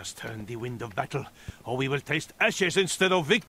must turn the wind of battle, or we will taste ashes instead of victory.